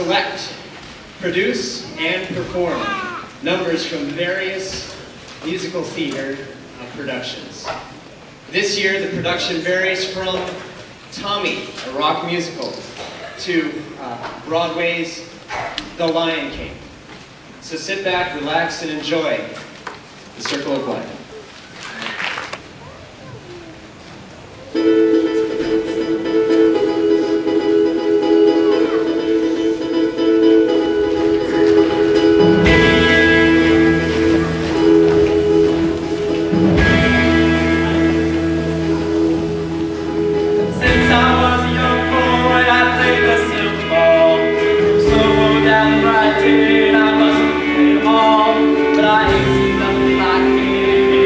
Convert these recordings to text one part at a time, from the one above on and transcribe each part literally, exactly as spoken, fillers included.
select, produce, and perform numbers from various musical theater uh, productions. This year, the production varies from Tommy, a rock musical, to uh, Broadway's The Lion King. So sit back, relax, and enjoy the Circle of Life. I ain't seen nothing like it.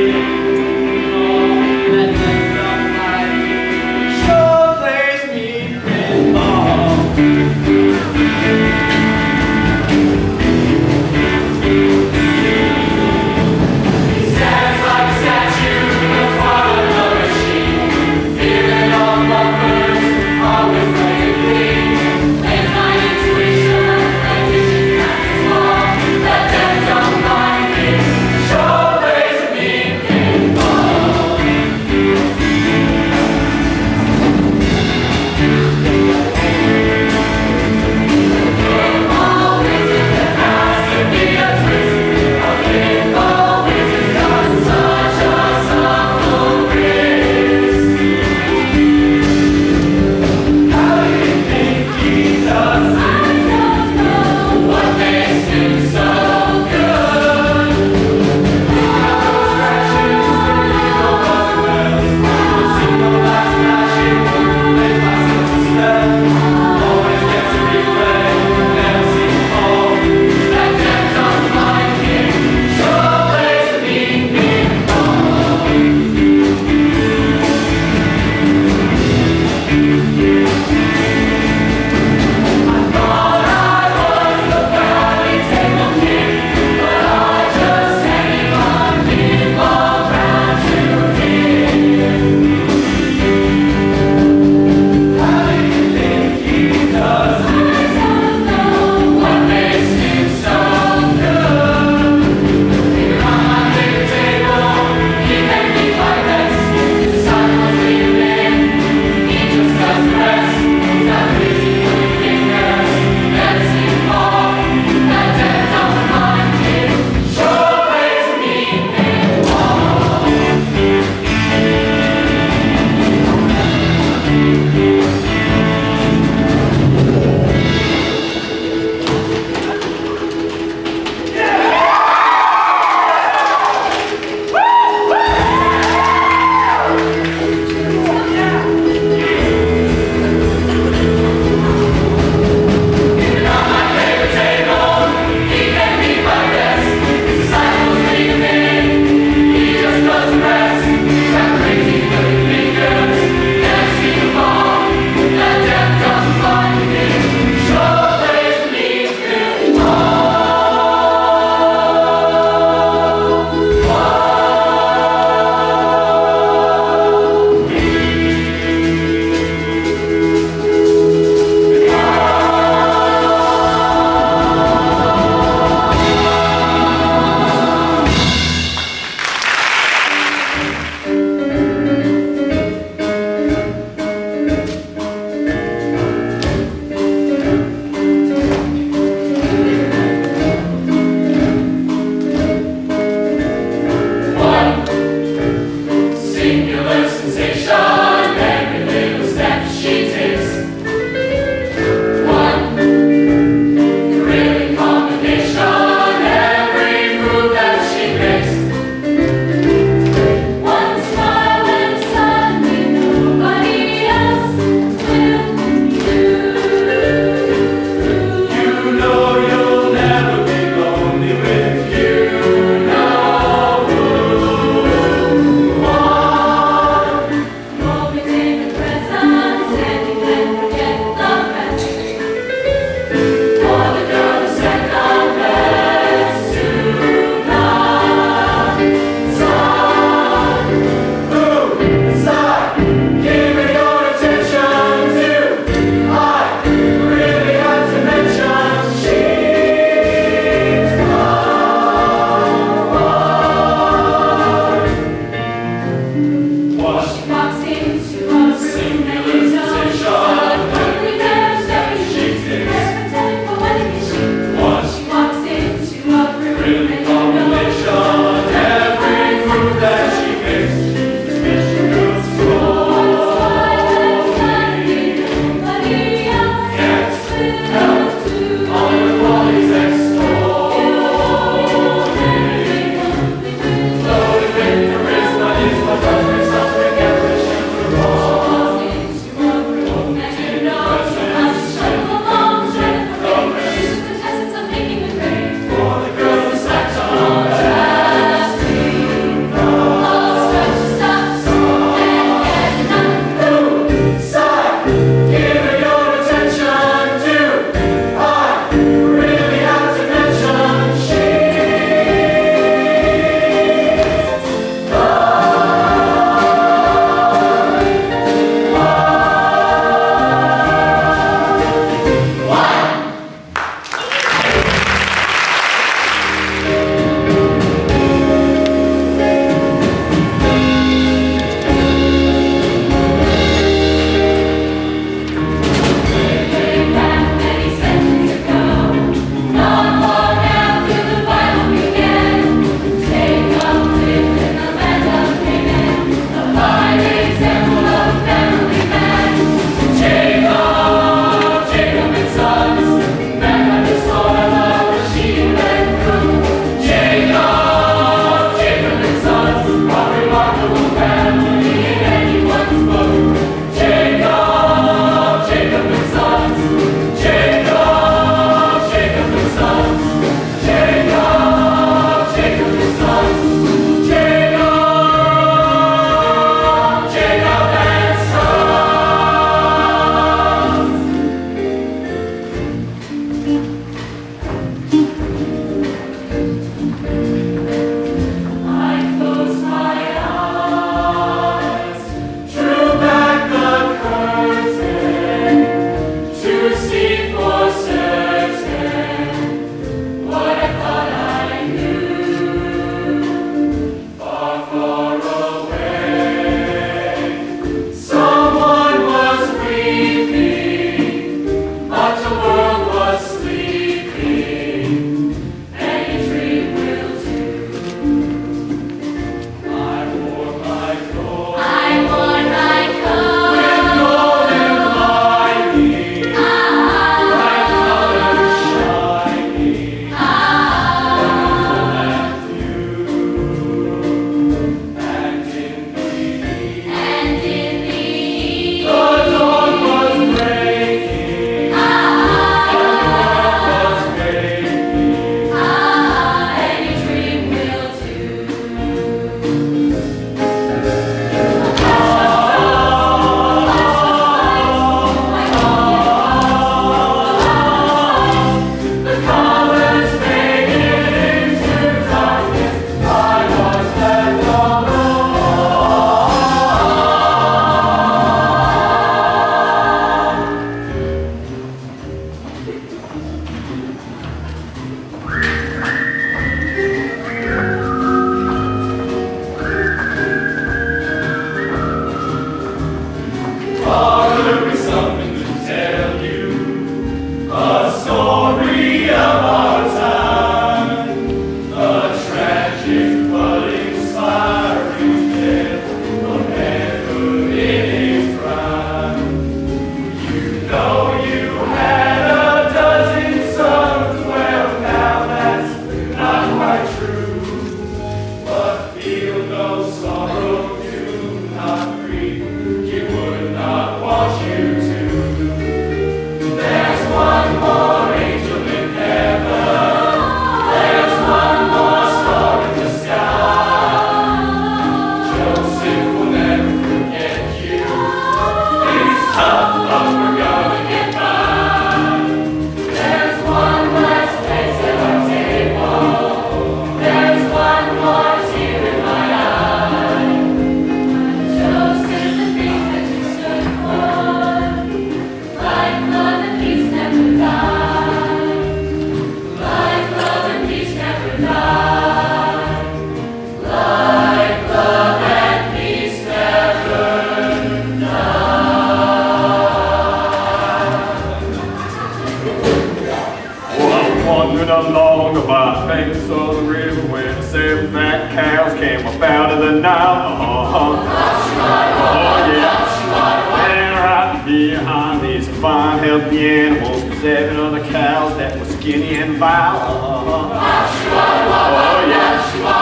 cows came up out of the Nile. Oh, yeah. And right behind these fine healthy animals, seven other cows that were skinny and vile. Oh, yeah.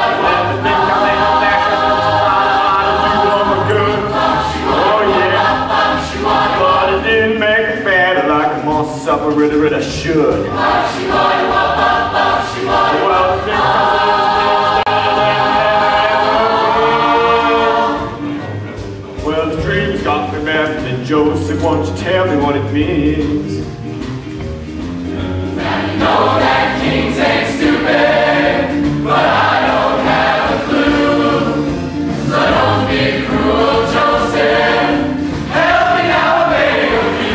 Supper really, really should. Well, the dreams got me messing, and Joseph, won't you tell me what it means? Now you know that kings ain't stupid, but I don't have a clue. So don't be cruel, Joseph. Help me now, I beg of you.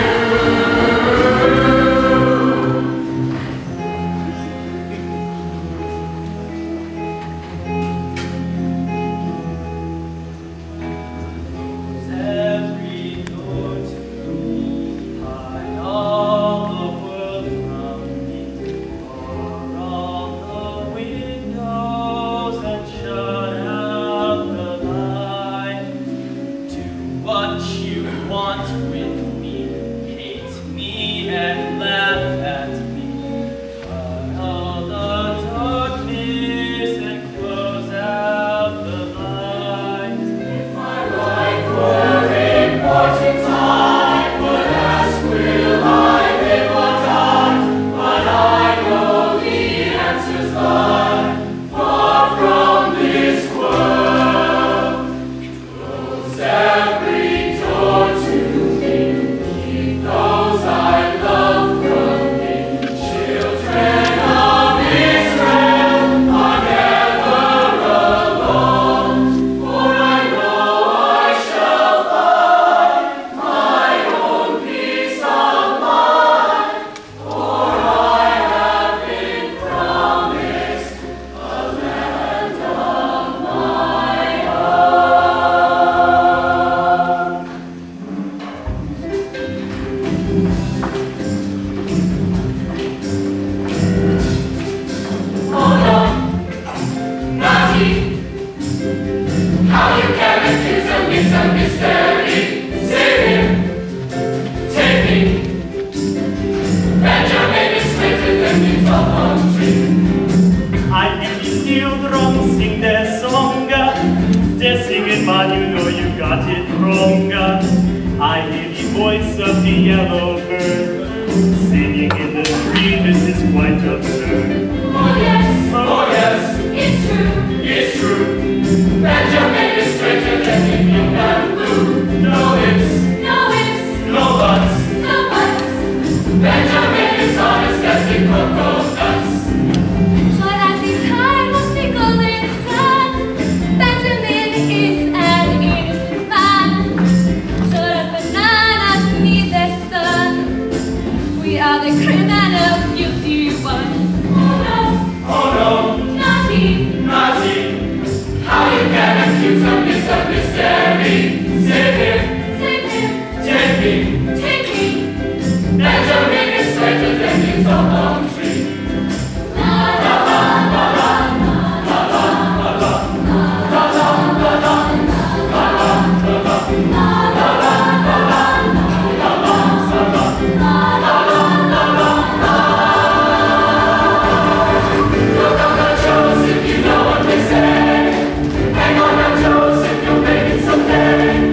Hang on now, Joseph, you'll make it someday.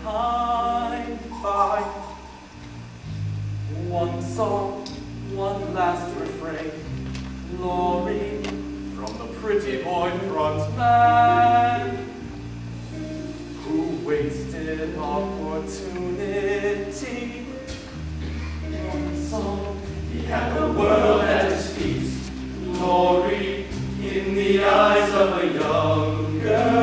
high five. One song, one last refrain. Glory from the pretty boy frontman who wasted opportunity. One song, he had the world at his feet. Glory in the eyes of a young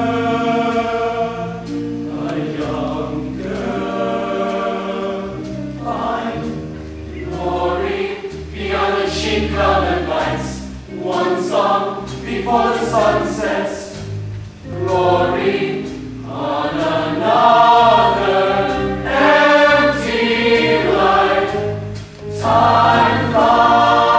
girl, a young girl. Find glory beyond the sheep-colored lights. One song before the sun sets. Glory on another empty life. Time flies.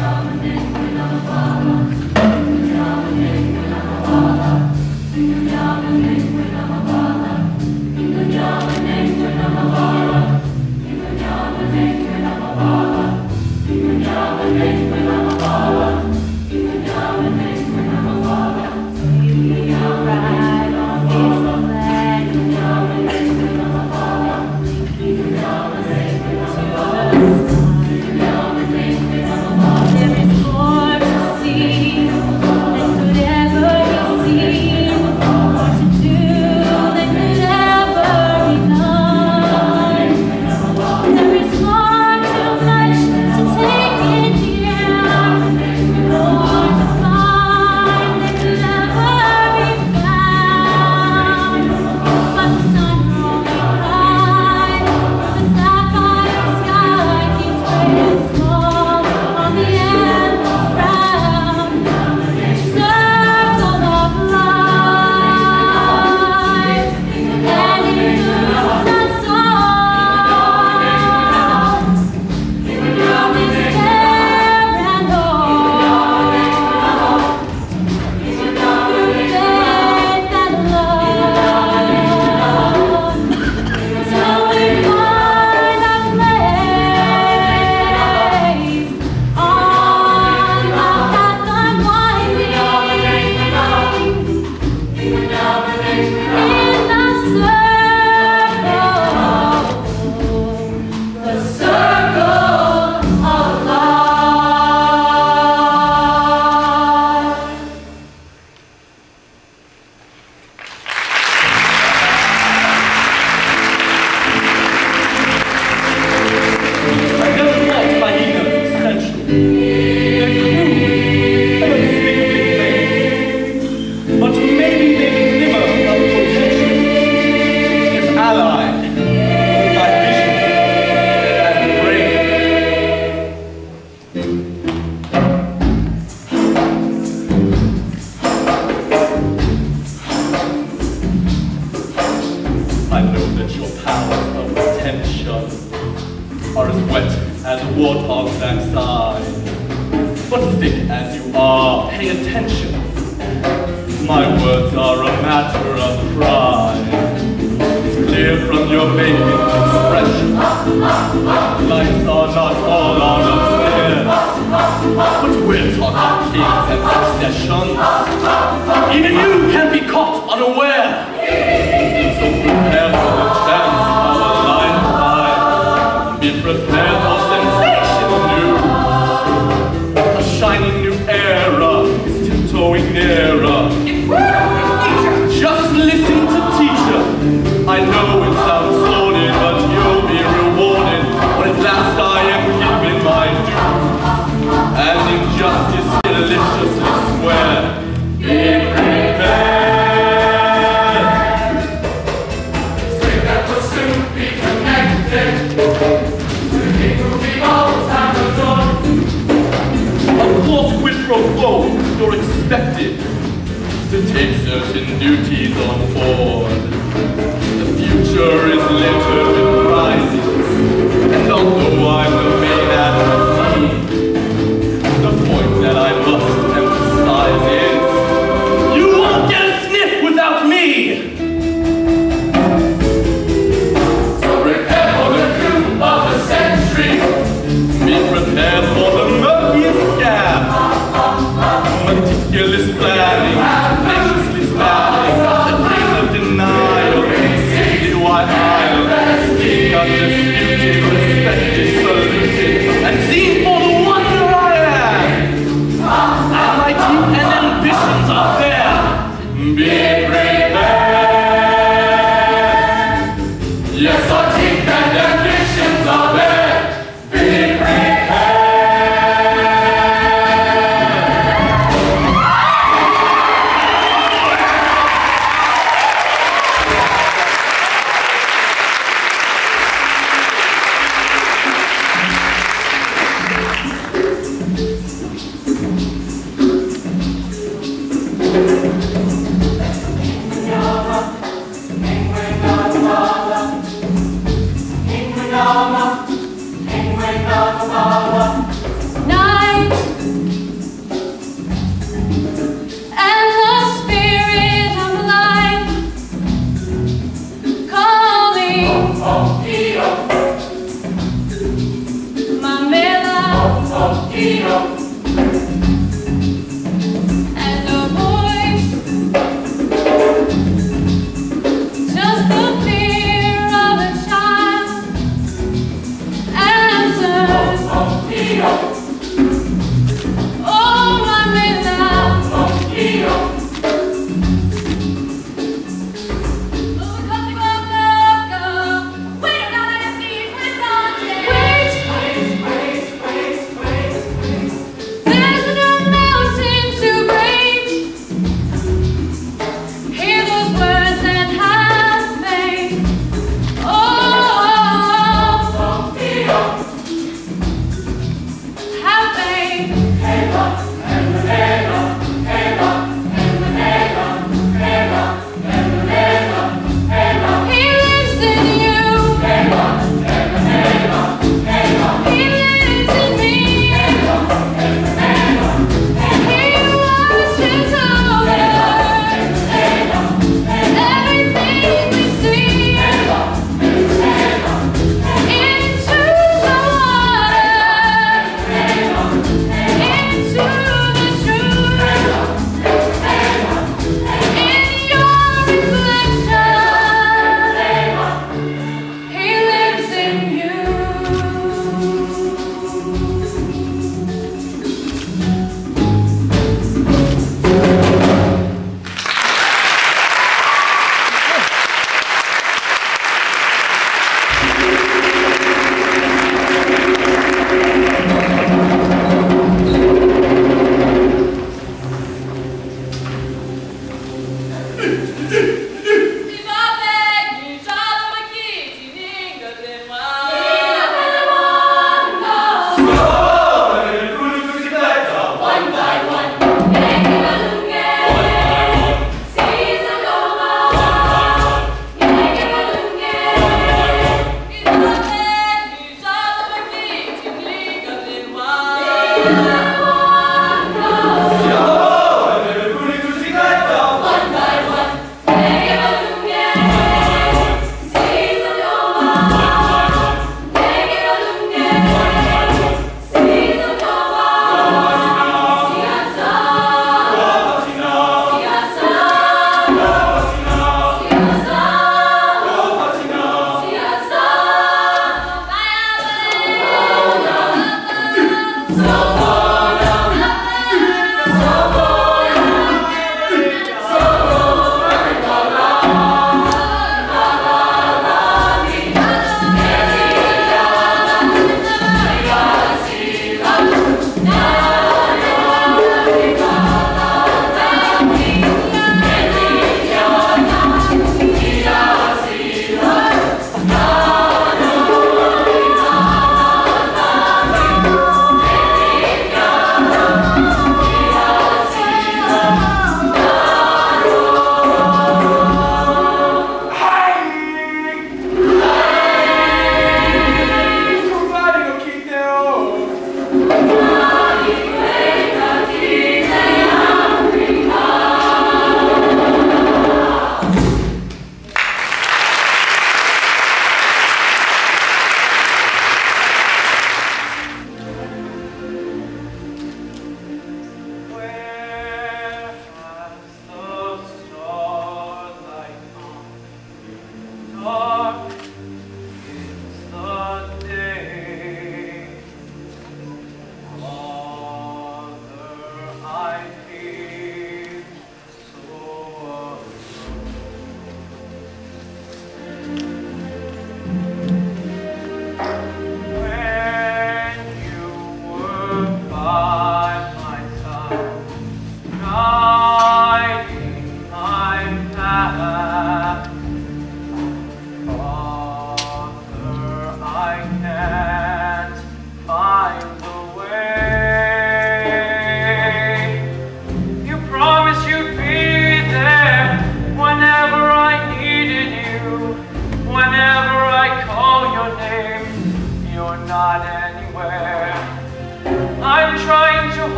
are as wet as a warthog's backside. But thick as you are, pay attention. My words are a matter of pride. It's clear from your vacant expression. Lights are not all on upstairs. But we're talking kings and successions. Even you can be caught unaware. So prepare for the chance of a lifetime. Be prepared for sensational news. A shining new era is tiptoeing nearer. Just listen to teacher. I know it sounds sordid, but you'll be rewarded when at last I am given my dues. And injustice deliciously square. Be prepared. Spring that will soon be connected. The king will be all time adored. Of course, quid pro quo, you're expected to take certain duties on board. The future is littered with prizes, and although I'm the main at the scene, the point that I must emphasize is, you won't get a sniff without me! So prepare for the coup of the century. Be prepared for the murkiest scam. Meticulous planning, tenaciously spanning the days of denial, conceded white island, undisputed, respected, saluted, and see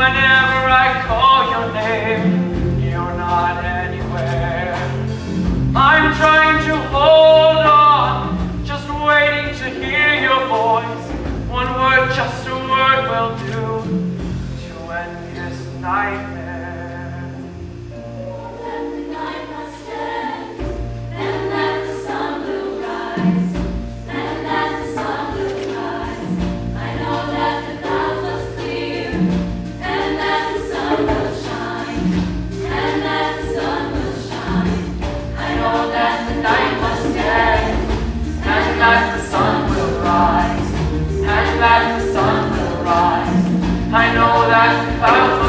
Whenever I call your name, you're not anywhere. I'm trying to hold on, just waiting to hear your voice. One word, just a word will do to end this nightmare. Then the night must end, then that the sun will rise, then that the sun will rise. I know that the clouds must clear, and that the sun will shine, and that the sun will shine. I know that the night must end, And that the sun will rise, and that the sun will rise. I know that the clouds